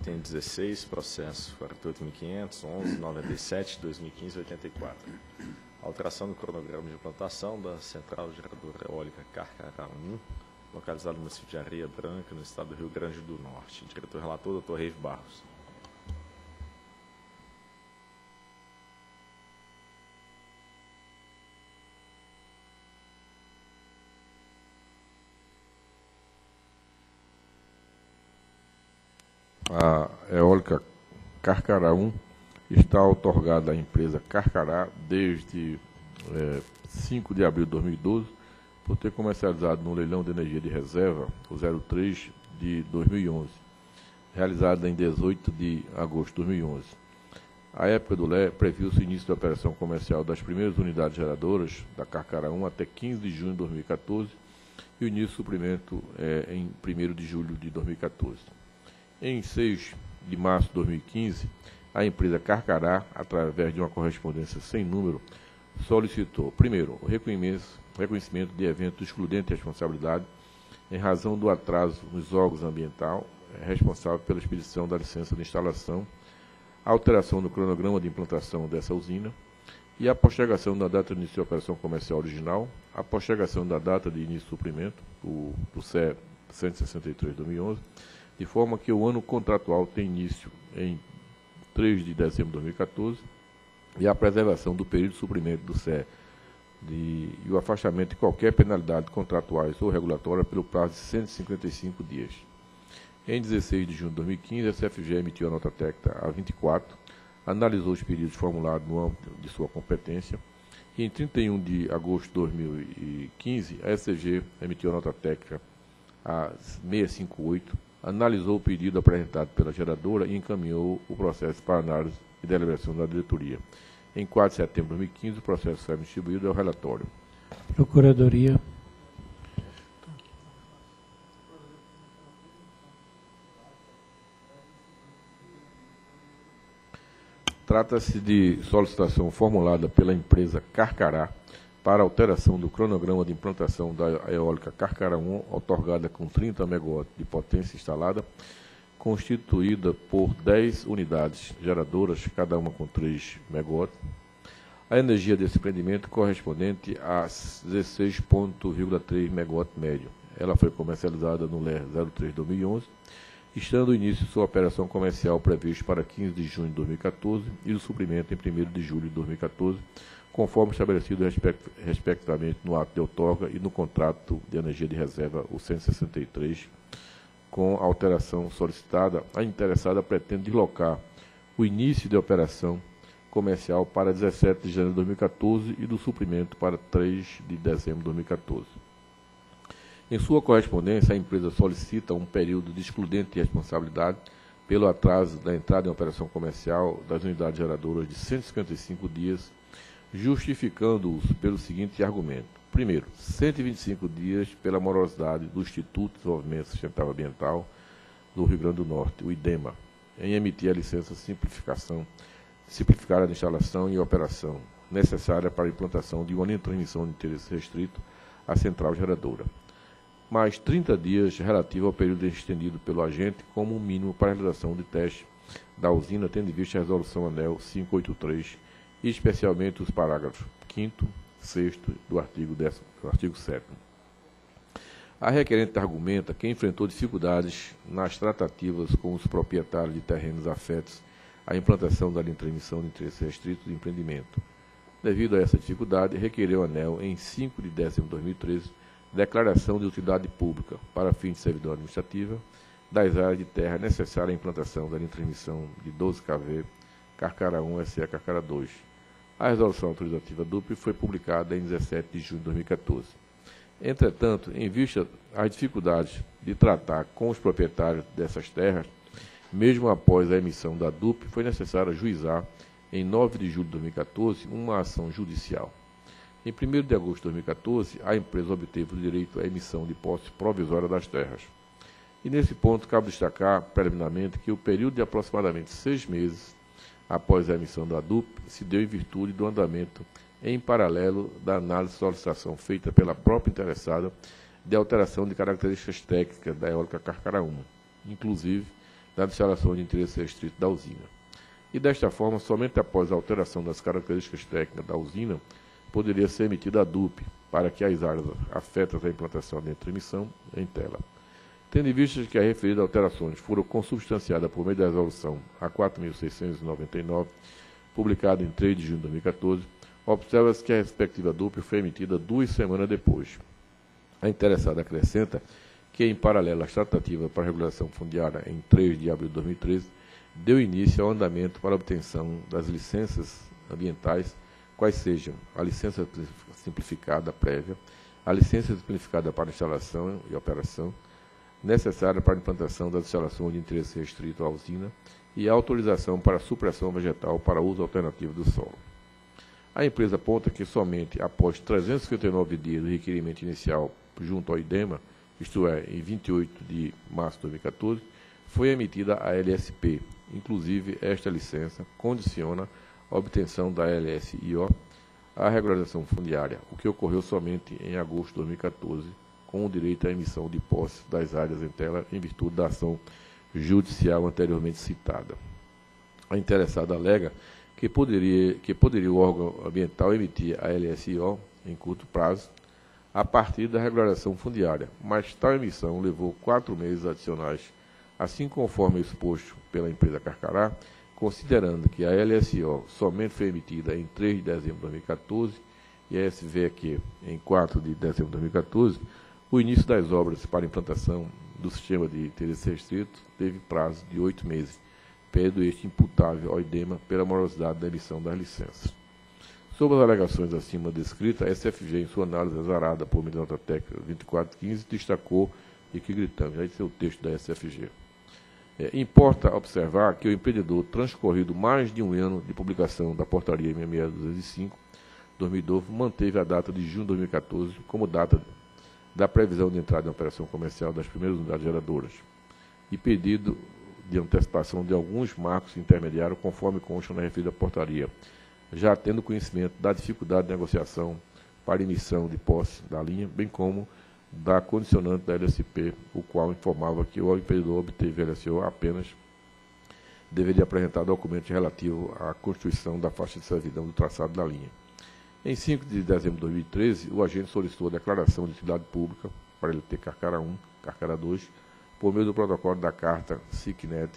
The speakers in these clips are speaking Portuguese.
Item 16, processo 48.500.11.97/2015, 84. Alteração do cronograma de implantação da Central Geradora Eólica Carcará 1, localizada no município de Areia Branca, no estado do Rio Grande do Norte. Diretor-relator, Dr. Reive Barros. A eólica Carcará 1 está outorgada à empresa Carcará desde 5 de abril de 2012, por ter comercializado no leilão de energia de reserva, o 03 de 2011, realizado em 18 de agosto de 2011. A época do LE previu-se o início da operação comercial das primeiras unidades geradoras da Carcará 1 até 15 de junho de 2014 e o início do suprimento em 1º de julho de 2014. Em 6 de março de 2015, a empresa Carcará, através de uma correspondência sem número, solicitou, primeiro, o reconhecimento de evento excludente de responsabilidade em razão do atraso nos órgãos ambiental responsável pela expedição da licença de instalação, a alteração do cronograma de implantação dessa usina e a postergação da data de início de operação comercial original, a postergação da data de início de suprimento, do CE 163/2011, de forma que o ano contratual tem início em 3 de dezembro de 2014 e a preservação do período de suprimento do CE e o afastamento de qualquer penalidade contratuais ou regulatória pelo prazo de 155 dias. Em 16 de junho de 2015, a CFG emitiu a nota técnica A24, analisou os pedidos formulados no âmbito de sua competência e em 31 de agosto de 2015, a SCG emitiu a nota técnica A658, analisou o pedido apresentado pela geradora e encaminhou o processo para análise e deliberação da diretoria. Em 4 de setembro de 2015, o processo foi distribuído ao relatório. Procuradoria. Trata-se de solicitação formulada pela empresa Carcará para alteração do cronograma de implantação da eólica Carcará 1, outorgada com 30 MW de potência instalada, constituída por 10 unidades geradoras, cada uma com 3 MW. A energia desse empreendimento correspondente a 16,3 MW médio. Ela foi comercializada no LER 03 de 2011, estando o início de sua operação comercial previsto para 15 de junho de 2014 e o suprimento em 1º de julho de 2014, conforme estabelecido respectivamente no ato de outorga e no contrato de energia de reserva, o 163, com a alteração solicitada, a interessada pretende deslocar o início de operação comercial para 17 de janeiro de 2014 e do suprimento para 3 de dezembro de 2014. Em sua correspondência, a empresa solicita um período de excludente de responsabilidade pelo atraso da entrada em operação comercial das unidades geradoras de 155 dias, justificando-os pelo seguinte argumento. Primeiro, 125 dias pela morosidade do Instituto de Desenvolvimento Sustentável Ambiental do Rio Grande do Norte, o IDEMA, em emitir a licença simplificada de instalação e operação necessária para a implantação de uma linha de transmissão de interesse restrito à central geradora. Mais 30 dias relativo ao período estendido pelo agente como um mínimo para a realização de teste da usina, tendo em vista a resolução ANEEL 583, e especialmente os parágrafos 5º, 6º do artigo 7º. A requerente argumenta que enfrentou dificuldades nas tratativas com os proprietários de terrenos afetos à implantação da linha de transmissão de interesse restrito de empreendimento. Devido a essa dificuldade, requereu a ANEEL, em 5 de dezembro de 2013, declaração de utilidade pública para fins de servidão administrativa das áreas de terra necessárias à implantação da linha de transmissão de 12 kV Carcará 1 SE Carcará 2. A resolução autorizativa DUP foi publicada em 17 de junho de 2014. Entretanto, em vista às dificuldades de tratar com os proprietários dessas terras, mesmo após a emissão da DUP, foi necessário ajuizar, em 9 de julho de 2014, uma ação judicial. Em 1º de agosto de 2014, a empresa obteve o direito à emissão de posse provisória das terras. E nesse ponto, cabe destacar, preliminarmente, que o período de aproximadamente 6 meses após a emissão da DUP se deu em virtude do andamento em paralelo da análise de solicitação feita pela própria interessada de alteração de características técnicas da eólica Carcará 1, inclusive da instalação de interesse restrito da usina. E desta forma, somente após a alteração das características técnicas da usina, poderia ser emitida a DUP, para que as áreas afetas à implantação da transmissão em tela. Tendo em vista que as referidas alterações foram consubstanciadas por meio da resolução A 4.699, publicada em 3 de junho de 2014, observa-se que a respectiva DUP foi emitida 2 semanas depois. A interessada acrescenta que, em paralelo às tratativas para a regulação fundiária em 3 de abril de 2013, deu início ao andamento para a obtenção das licenças ambientais, quais sejam a licença simplificada prévia, a licença simplificada para instalação e operação, necessária para a implantação das instalações de interesse restrito à usina e a autorização para a supressão vegetal para uso alternativo do solo. A empresa aponta que somente após 359 dias do requerimento inicial junto ao IDEMA, isto é, em 28 de março de 2014, foi emitida a LSP. Inclusive, esta licença condiciona a obtenção da LSIO à regularização fundiária, o que ocorreu somente em agosto de 2014, com o direito à emissão de posse das áreas em tela em virtude da ação judicial anteriormente citada. A interessada alega que poderia o órgão ambiental emitir a LSIO em curto prazo, a partir da regularização fundiária, mas tal emissão levou 4 meses adicionais, assim conforme exposto pela empresa Carcará, considerando que a LSO somente foi emitida em 3 de dezembro de 2014 e a SVQ em 4 de dezembro de 2014, o início das obras para implantação do sistema de interesse restrito teve prazo de 8 meses, período este imputável ao IDEMA pela morosidade da emissão das licenças. Sobre as alegações acima descritas, a SFG, em sua análise azarada por meio da nota técnica 2415, destacou e que gritamos, já esse é o texto da SFG. Importa observar que o empreendedor, transcorrido mais de um ano de publicação da portaria 66205, 2012, manteve a data de junho de 2014 como data da previsão de entrada em operação comercial das primeiras unidades geradoras e pedido de antecipação de alguns marcos intermediários, conforme consta na referida portaria, já tendo conhecimento da dificuldade de negociação para emissão de posse da linha, bem como da condicionante da LSP, o qual informava que o empreendedor obteve LSO apenas deveria apresentar documentos relativos à constituição da faixa de servidão do traçado da linha. Em 5 de dezembro de 2013, o agente solicitou a declaração de utilidade pública para ele ter Carcará 1, Carcará 2, por meio do protocolo da carta SICNET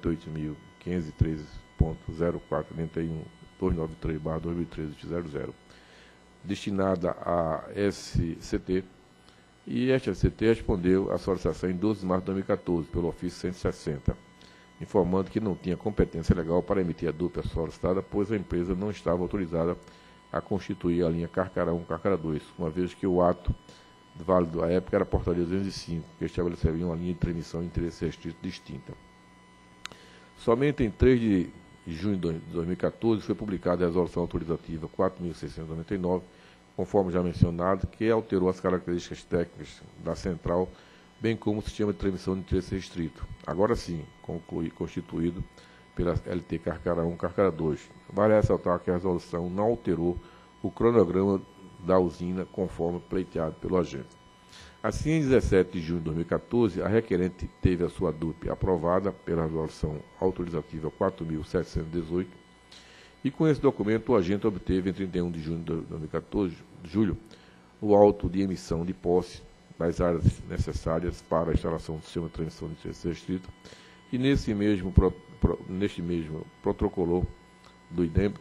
48.513.0491.293/2013-00, destinada à SCT, e esta SCT respondeu à solicitação em 12 de março de 2014, pelo ofício 160, informando que não tinha competência legal para emitir a dupla solicitada, pois a empresa não estava autorizada a constituir a linha Carcará 1 Carcará 2, uma vez que o ato válido à época era a portaria 205, que estabeleceria uma linha de transmissão de interesse restrito distinta. Somente em 3 de junho de 2014 foi publicada a resolução autorizativa 4.699, conforme já mencionado, que alterou as características técnicas da central, bem como o sistema de transmissão de interesse restrito, agora sim constituído pela LT Carcará 1 Carcará 2. Vale ressaltar que a resolução não alterou o cronograma da usina, conforme pleiteado pelo agente. Assim, em 17 de junho de 2014, a requerente teve a sua DUP aprovada pela resolução autorizativa 4.718, e com esse documento o agente obteve, em 31 de junho de 2014, o auto de emissão de posse das áreas necessárias para a instalação do sistema de transmissão de interesse restrito, e neste mesmo protocolo do IDEMA,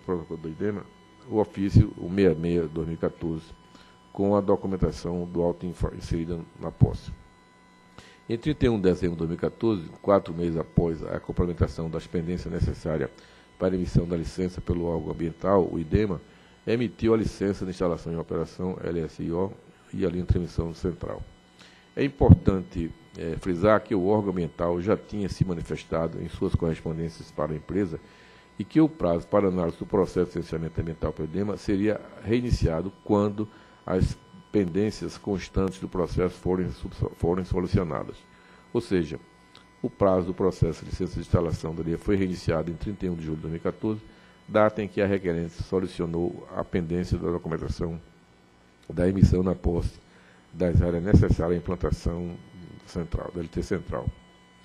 o ofício 66/2014, com a documentação do auto inserida na posse. Em 31 de dezembro de 2014, 4 meses após a complementação das pendências necessárias para a emissão da licença pelo órgão ambiental, o IDEMA emitiu a licença de instalação em operação LSIO e a linha de transmissão central. É importante frisar que o órgão ambiental já tinha se manifestado em suas correspondências para a empresa e que o prazo para análise do processo de licenciamento ambiental pelo IDEMA seria reiniciado quando as pendências constantes do processo forem solucionadas. Ou seja, o prazo do processo de licença de instalação da linha foi reiniciado em 31 de julho de 2014, data em que a requerente solucionou a pendência da documentação da emissão na posse das áreas necessárias à implantação central, da LT Central.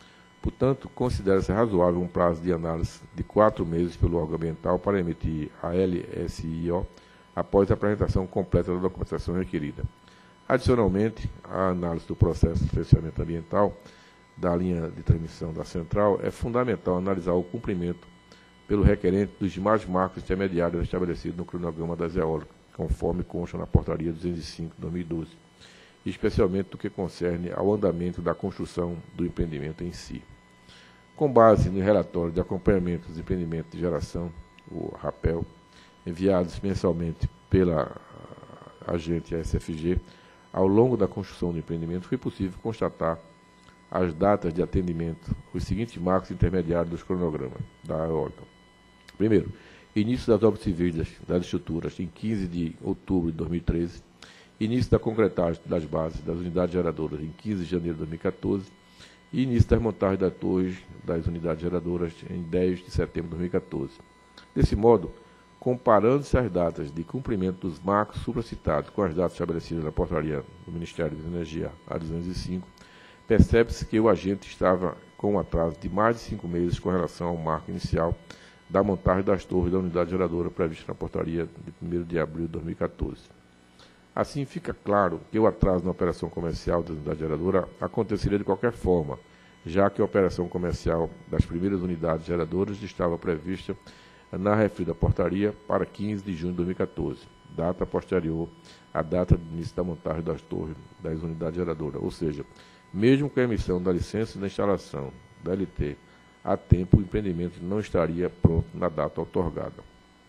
Portanto, considera-se razoável um prazo de análise de 4 meses pelo órgão ambiental para emitir a LSIO após a apresentação completa da documentação requerida. Adicionalmente, a análise do processo de licenciamento ambiental da linha de transmissão da central é fundamental analisar o cumprimento pelo requerente dos demais marcos intermediários estabelecidos no cronograma das eólicas, conforme consta na portaria 205/2012, especialmente no que concerne ao andamento da construção do empreendimento em si. Com base no relatório de acompanhamento dos empreendimentos de geração, o RAPEL, enviados mensalmente pela agente SFG, ao longo da construção do empreendimento foi possível constatar as datas de atendimento, os seguintes marcos intermediários dos cronogramas da eólica. Primeiro, início das obras civis das estruturas em 15 de outubro de 2013, início da concretagem das bases das unidades geradoras em 15 de janeiro de 2014 e início das montagens das torres das unidades geradoras em 10 de setembro de 2014. Desse modo, comparando-se as datas de cumprimento dos marcos supracitados com as datas estabelecidas na portaria do Ministério da Energia A205, percebe-se que o agente estava com um atraso de mais de 5 meses com relação ao marco inicial da montagem das torres da unidade geradora prevista na portaria de 1º de abril de 2014. Assim, fica claro que o atraso na operação comercial da unidade geradora aconteceria de qualquer forma, já que a operação comercial das primeiras unidades geradoras estava prevista na referida portaria para 15 de junho de 2014, data posterior à data de início da montagem das torres das unidades geradoras, ou seja, mesmo com a emissão da licença de instalação da LT a tempo, o empreendimento não estaria pronto na data outorgada.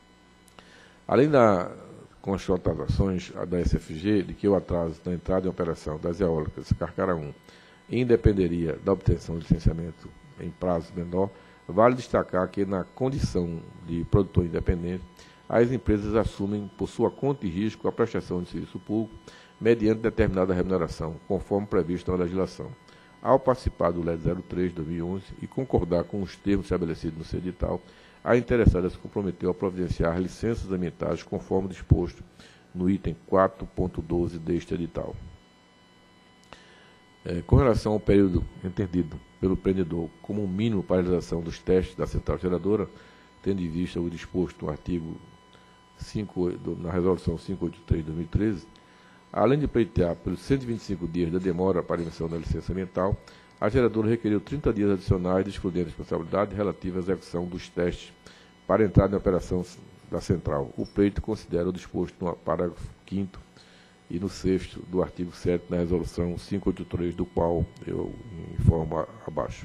Além das constatações da SFG de que o atraso na entrada em operação das eólicas Carcará 1 independeria da obtenção de licenciamento em prazo menor, vale destacar que, na condição de produtor independente, as empresas assumem por sua conta e risco a prestação de serviço público mediante determinada remuneração, conforme previsto na legislação. Ao participar do LED 03 de 2011 e concordar com os termos estabelecidos no seu edital, a interessada se comprometeu a providenciar licenças ambientais conforme disposto no item 4.12 deste edital. Com relação ao período entendido pelo empreendedor como um mínimo para a realização dos testes da central geradora, tendo em vista o disposto no artigo 5, na Resolução 583 de 2013, além de pleitear pelos 125 dias da demora para a emissão da licença ambiental, a geradora requeriu 30 dias adicionais de excludente de responsabilidade relativa à execução dos testes para entrada em operação da central. O pleito considera o disposto no parágrafo 5º e no 6º do artigo 7º na Resolução 583, do qual eu informo abaixo.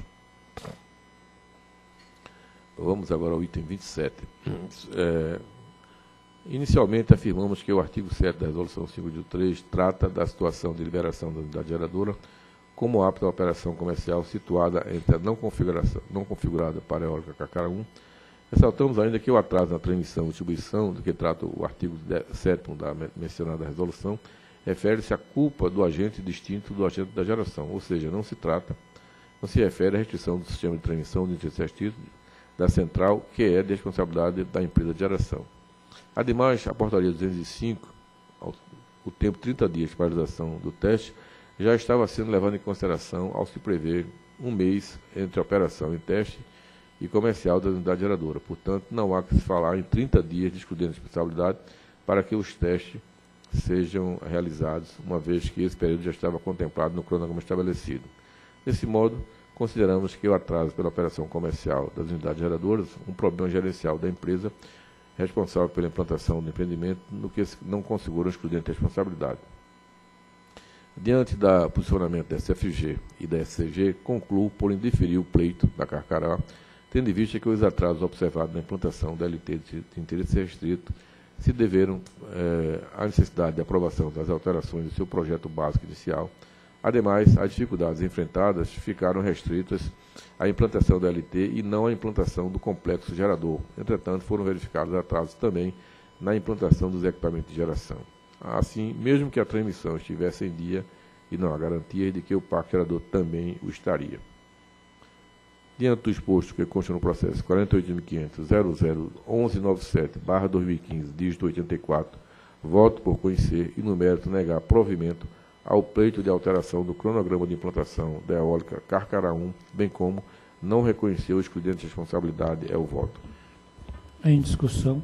Vamos agora ao item 27. Inicialmente, afirmamos que o artigo 7 da Resolução 583 trata da situação de liberação da unidade geradora como apta à operação comercial situada entre a não configurada para a eólica Carcará 1. Ressaltamos ainda que o atraso na transmissão e distribuição, do que trata o artigo 7º da mencionada resolução, refere-se à culpa do agente distinto do agente da geração, ou seja, não se refere à restrição do sistema de transmissão de interesse restrito da central, que é de responsabilidade da empresa de geração. Ademais, a portaria 205, o tempo 30 dias para a realização do teste, já estava sendo levado em consideração ao se prever um mês entre a operação em teste e comercial da unidade geradora. Portanto, não há que se falar em 30 dias de excludente de responsabilidade para que os testes sejam realizados, uma vez que esse período já estava contemplado no cronograma estabelecido. Desse modo, consideramos que o atraso pela operação comercial das unidades geradoras, um problema gerencial da empresa responsável pela implantação do empreendimento, no que não configura excludente de responsabilidade. Diante do posicionamento da SFG e da SCG, concluo por indeferir o pleito da Carcará, tendo em vista que os atrasos observados na implantação da LT de interesse restrito se deveram à necessidade de aprovação das alterações do seu projeto básico inicial. Ademais, as dificuldades enfrentadas ficaram restritas à implantação da LT e não à implantação do complexo gerador. Entretanto, foram verificados atrasos também na implantação dos equipamentos de geração. Assim, mesmo que a transmissão estivesse em dia, e não há garantia de que o parque gerador também o estaria. Diante do exposto que consta no processo 48.500.00.1197/2015, dígito 84, voto por conhecer e, no mérito, negar provimento ao pleito de alteração do cronograma de implantação da eólica Carcará 1, bem como não reconhecer o excludente de responsabilidade. É o voto. Em discussão.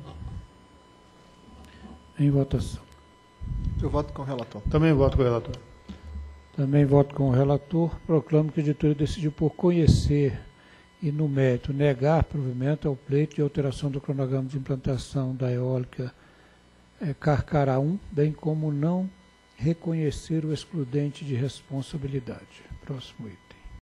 Em votação. Eu voto com o relator. Também voto com o relator. Também voto com o relator. Proclamo que a diretoria decidiu por conhecer e, no mérito, negar provimento ao pleito de alteração do cronograma de implantação da eólica Carcará 1, bem como não reconhecer o excludente de responsabilidade. Próximo item.